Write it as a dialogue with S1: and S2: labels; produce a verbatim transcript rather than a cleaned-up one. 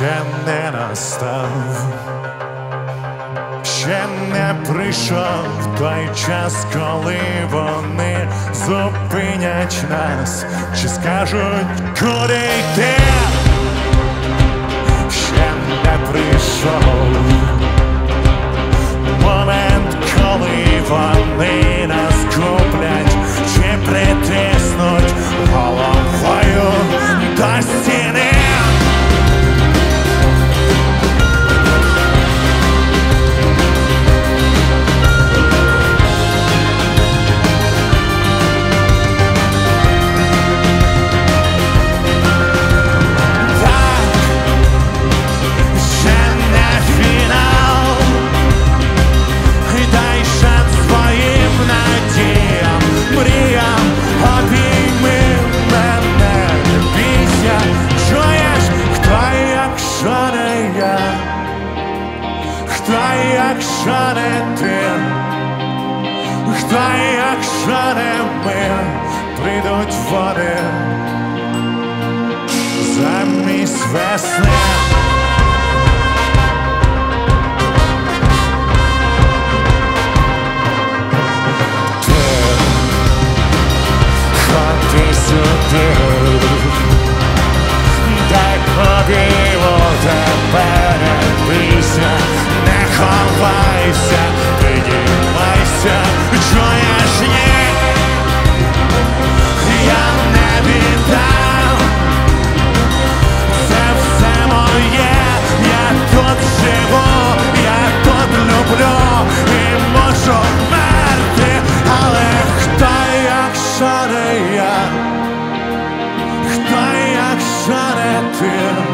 S1: ще не настав, ще не прийшов той час, коли вони зупинять нас, чи скажуть, куди йти. Ще не прийшов момент, коли вони нас куплять, чи притиснуть головою до стіни. Хто, якщо не ти, хто, якщо не ми, прийдуть води замість весни. Ти, ходи сюди, дай побігу тебе, не бійся. Не ховайся, підіймайся, чуєш, ні, я не віддам, це все моє, я тут живу, я тут люблю і можу вмерти, але хто, якщо не я, хто, якщо не ти.